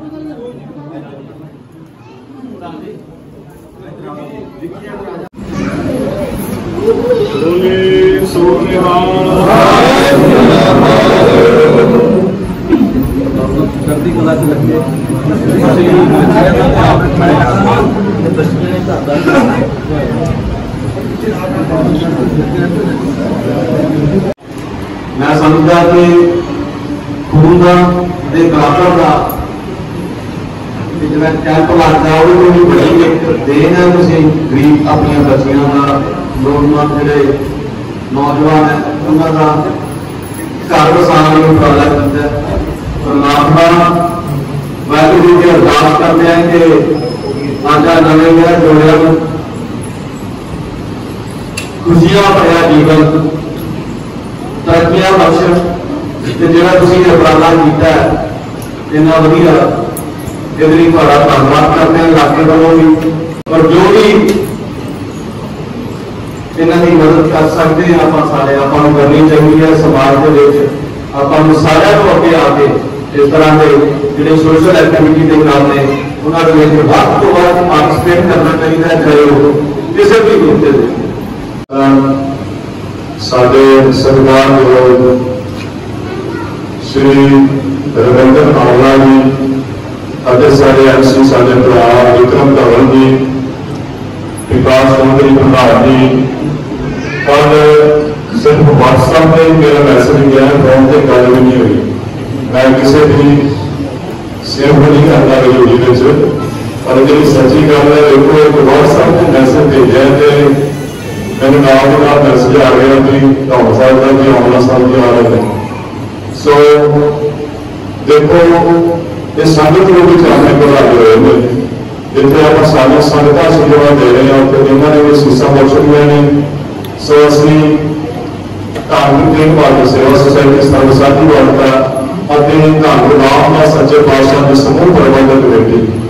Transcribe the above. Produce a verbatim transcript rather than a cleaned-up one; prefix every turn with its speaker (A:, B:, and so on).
A: चढ़ती कला च लगे
B: मैं समझदा कि खून का कलाकार का जो कैंप लगता है वो भी बड़ी एक देन है। तुम गरीब अपन बच्चियों का लोड़मंद जोड़े नौजवान है उन्होंने घर बसाने में उपराला करता है। परमात्मा वाहगुरू जी अरदास करते हैं कि आजा नवे मेरा जोड़िया खुशियां भरिया जीवन तरक्कियां बख्श जो तुम उपराला किया इन्ना वधिया ये धन्यवाद करते हैं इलाके वालों भी। और जो भी इन्हों की मदद कर सकते हैं आप सारे आपको करनी चाहिए। समाज के आपको सारे को अगे आके इस तरह के जो सोशल एक्टिविटी के काम ने उन्होंने वध तो वध पार्टिसिपेट करना चाहिए, चाहे वो किसी भी ग्रुप के।
C: साडे सत्कारयोग श्री रविंदर आवला जी, अजे सारे एम सी साडे भरा विक्रम धवन जी, विकास चौधरी प्रधान जी, कल सिर्फ व्हाट्सएप पर मेरा मैसेज गया, फोन से गल भी नहीं हुई। मैं किसी भी सेव नहीं करता वीडियो पर जी सच्ची गल है। देखो एक व्हाट्सएप पर मैसेज भेजा तो मैंने नाम के नाम मैसेज आ गया कि धौन साहब का जी आमला साहब जी आ रहे हैं। सो देखो ये संगत लोग चाहने को लगे हुए हैं जितने आप सारे संगत सेवा दे रहे हैं तो इन्होंने भी सीसा बख्श हुए हैं। सो असली धार्मिक देखभाल सेवा सोसायटी सर्वसाधी वार्ता और धन गुलाम का सच्चे पातशाह की समूह प्रबंधक कमेटी